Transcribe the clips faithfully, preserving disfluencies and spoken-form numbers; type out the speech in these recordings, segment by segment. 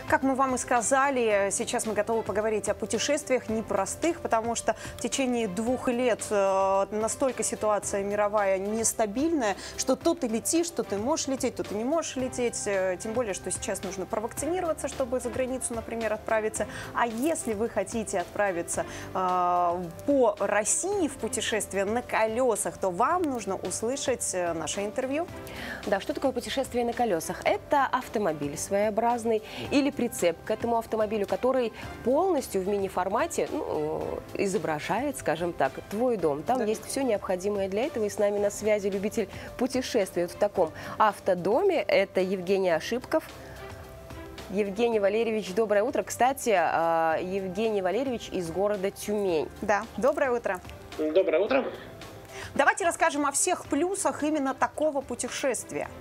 Как мы вам и сказали, сейчас мы готовы поговорить о путешествиях непростых, потому что в течение двух лет настолько ситуация мировая нестабильная, что то ты летишь, то ты можешь лететь, то ты не можешь лететь. Тем более, что сейчас нужно провакцинироваться, чтобы за границу, например, отправиться. А если вы хотите отправиться э, по России в путешествие на колесах, то вам нужно услышать наше интервью. Да, что такое путешествие на колесах? Это автомобиль своеобразный или прицеп к этому автомобилю, который полностью в мини-формате ну, изображает, скажем так, твой дом. Там да. есть все необходимое для этого. И с нами на связи любитель путешествий в таком автодоме. Это Евгений Ошибков. Евгений Валерьевич, доброе утро. Кстати, Евгений Валерьевич из города Тюмень. Да, доброе утро. Доброе утро. Давайте расскажем о всех плюсах именно такого путешествия.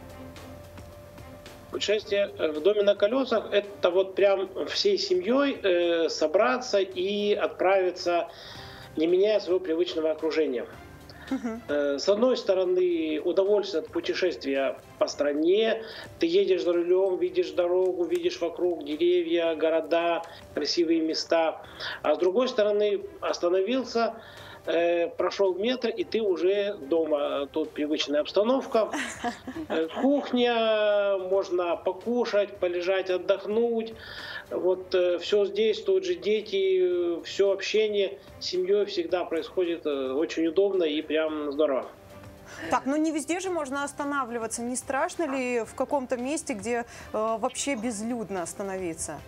Путешествие в доме на колесах – это вот прям всей семьей э, собраться и отправиться, не меняя своего привычного окружения. Uh-huh. э, с одной стороны, удовольствие от путешествия по стране. Ты едешь за рулем, видишь дорогу, видишь вокруг деревья, города, красивые места. А с другой стороны, остановился, прошел метр, и ты уже дома. Тут привычная обстановка, кухня, можно покушать, полежать, отдохнуть. Вот все здесь, тут же дети, все общение с семьей всегда происходит очень удобно и прям здорово. Так, ну не везде же можно останавливаться. Не страшно ли в каком-то месте, где э, вообще безлюдно остановиться?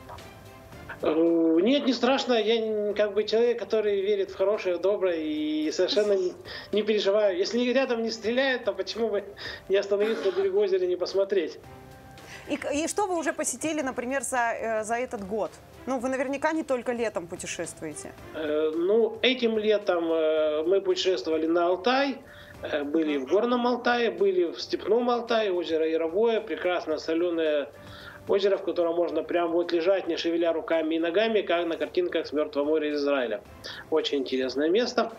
Нет, не страшно. Я как бы человек, который верит в хорошее, в доброе и совершенно не, не переживаю. Если рядом не стреляют, то почему бы не остановиться на берегу озера и не посмотреть? И, и что вы уже посетили, например, за, за этот год? Ну, вы наверняка не только летом путешествуете. Э, ну, этим летом э, мы путешествовали на Алтай. Э, были uh-huh. в Горном Алтае, были в Степном Алтае, озеро Яровое, прекрасно соленое озеро, в котором можно прям вот лежать, не шевеля руками и ногами, как на картинках с Мертвого моря Израиля. Очень интересное место.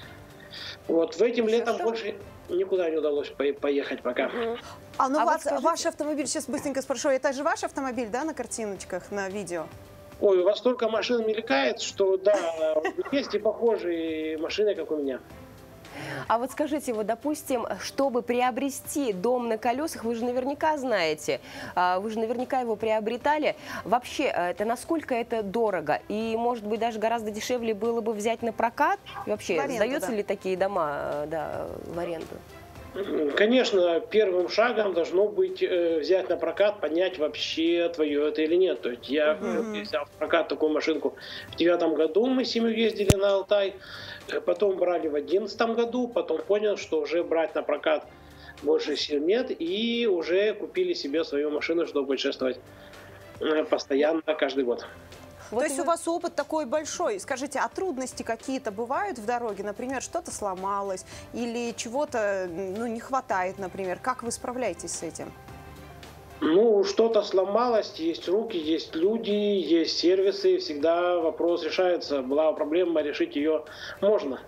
Вот в этим летом что? больше никуда не удалось поехать пока. Угу. А ну а вас, вот ваш автомобиль, сейчас быстренько спрошу, это же ваш автомобиль, да, на картиночках, на видео? Ой, у вас столько машин мелькает, что да, есть и похожие машины, как у меня. А вот скажите, вот, допустим, чтобы приобрести дом на колесах, вы же наверняка знаете, вы же наверняка его приобретали. Вообще, это насколько это дорого? И, может быть, даже гораздо дешевле было бы взять на прокат? И вообще, аренду, сдаются да. ли такие дома да, в аренду? Конечно, первым шагом должно быть э, взять на прокат, понять, вообще твое это или нет. То есть я uh-huh. взял в прокат такую машинку в девятом году, мы с семьей ездили на Алтай, потом брали в одиннадцатом году, потом понял, что уже брать на прокат больше сил нет, и уже купили себе свою машину, чтобы путешествовать постоянно, каждый год. Вот То есть вы... у вас опыт такой большой. Скажите, а трудности какие-то бывают в дороге? Например, что-то сломалось или чего-то ну, не хватает, например. Как вы справляетесь с этим? Ну, что-то сломалось, есть руки, есть люди, есть сервисы. Всегда вопрос решается. Была проблема, решить ее можно.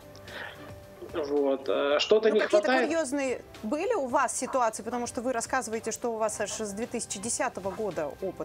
Вот. Что-то ну, не какие-то хватает. Курьезные были у вас ситуации? Потому что вы рассказываете, что у вас аж с две тысячи десятого года опыт.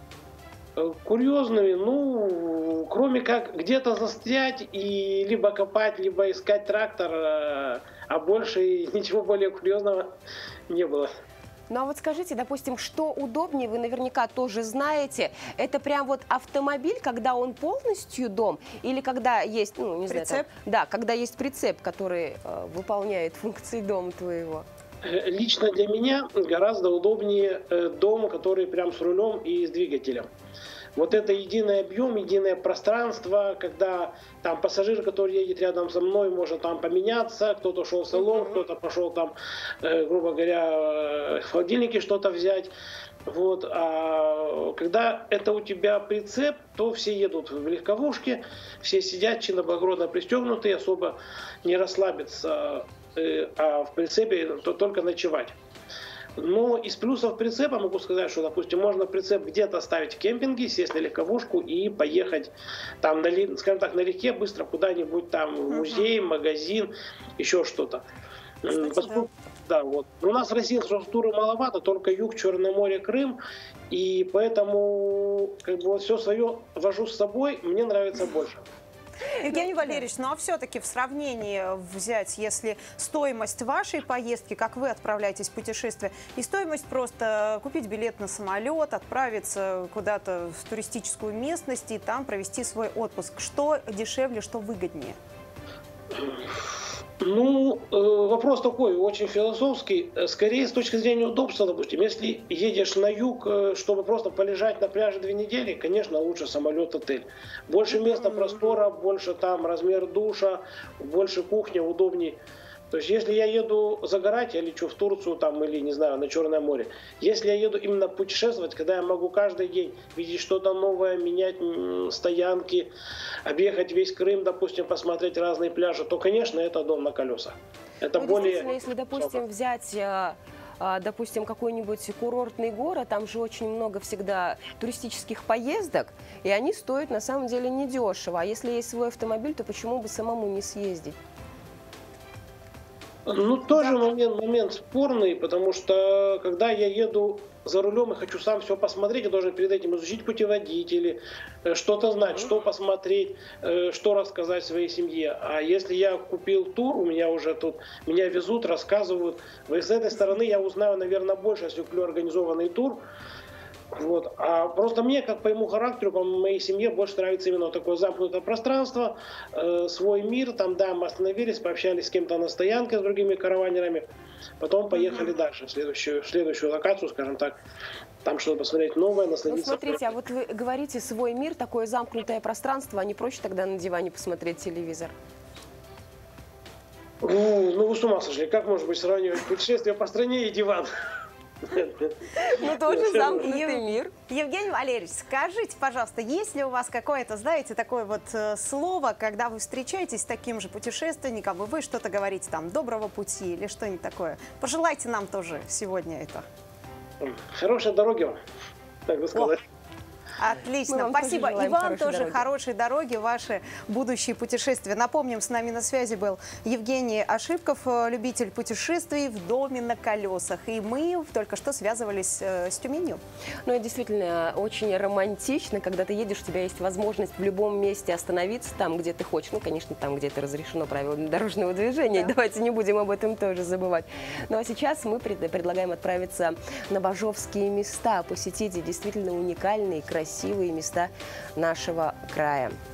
Курьезными, ну, кроме как где-то застрять и либо копать, либо искать трактор, а больше ничего более курьезного не было. Ну а вот скажите, допустим, что удобнее, вы наверняка тоже знаете, это прям вот автомобиль, когда он полностью дом, или когда есть, ну, не знаю, прицеп? Там, да, когда есть прицеп, который э, выполняет функции дома твоего? Лично для меня гораздо удобнее дом, который прям с рулем и с двигателем. Вот это единый объем, единое пространство, когда там пассажир, который едет рядом со мной, может там поменяться, кто-то шел в салон, uh-huh. кто-то пошел там, э, грубо говоря, в холодильнике что-то взять. Вот. А когда это у тебя прицеп, то все едут в легковушке, все сидят чинно-благородно пристегнутые, особо не расслабятся, э, а в прицепе то только ночевать. Но из плюсов прицепа могу сказать, что, допустим, можно прицеп где-то ставить в кемпинге, сесть на легковушку и поехать там, на, скажем так, налегке быстро куда-нибудь там в музей, магазин, еще что-то. Поскольку, да, вот. У нас в России инфраструктуры маловато, только юг, Черное море, Крым, и поэтому как бы вот все свое вожу с собой, мне нравится больше. Евгений Валерьевич, ну а все-таки в сравнении взять, если стоимость вашей поездки, как вы отправляетесь в путешествие, и стоимость просто купить билет на самолет, отправиться куда-то в туристическую местность и там провести свой отпуск, что дешевле, что выгоднее? Ну, вопрос такой, очень философский. Скорее, с точки зрения удобства, допустим, если едешь на юг, чтобы просто полежать на пляже две недели, конечно, лучше самолет, отель. Больше места, простора, больше там размер душа, больше кухня, удобнее. То есть, если я еду загорать, я лечу в Турцию там, или, не знаю, на Черное море. Если я еду именно путешествовать, когда я могу каждый день видеть что-то новое, менять стоянки, объехать весь Крым, допустим, посмотреть разные пляжи, то, конечно, это дом на колесах. Это ну, более... действительно, если, допустим, взять... допустим, какой-нибудь курортный город, там же очень много всегда туристических поездок, и они стоят на самом деле недешево. А если есть свой автомобиль, то почему бы самому не съездить? Ну, тоже момент, момент спорный, потому что когда я еду за рулем и хочу сам все посмотреть, я должен перед этим изучить путеводители, что-то знать, что посмотреть, что рассказать своей семье. А если я купил тур, у меня уже тут, меня везут, рассказывают, и с этой стороны я узнаю, наверное, больше, если куплю организованный тур. Вот. А просто мне, как по моему характеру, по моей семье, больше нравится именно вот такое замкнутое пространство, э, свой мир. Там, да, мы остановились, пообщались с кем-то на стоянке, с другими караванерами. Потом поехали mm-hmm. дальше, в следующую, в следующую локацию, скажем так. Там что-то посмотреть новое, насладиться. Ну, смотрите, а вот вы говорите свой мир, такое замкнутое пространство, а не проще тогда на диване посмотреть телевизор? Ну, ну вы с ума сошли. Как может быть сравнивать путешествие по стране и диван? Ну, тоже замкнутый мир. Евгений Валерьевич, скажите, пожалуйста, есть ли у вас какое-то, знаете, такое вот э, слово, когда вы встречаетесь с таким же путешественником, и вы что-то говорите там, доброго пути или что-нибудь такое? Пожелайте нам тоже сегодня это. Хорошей дороги вам, так бы сказать. Отлично, спасибо. И вам тоже дороги. Хорошей дороги, ваши будущие путешествия. Напомним, с нами на связи был Евгений Ошибков, любитель путешествий в доме на колесах. И мы только что связывались э, с Тюменью. Ну, это действительно очень романтично, когда ты едешь, у тебя есть возможность в любом месте остановиться там, где ты хочешь. Ну, конечно, там, где это разрешено правилами дорожного движения. Да. Давайте не будем об этом тоже забывать. Ну, а сейчас мы пред, предлагаем отправиться на бажовские места, посетить действительно уникальные, красивые красивые места нашего края.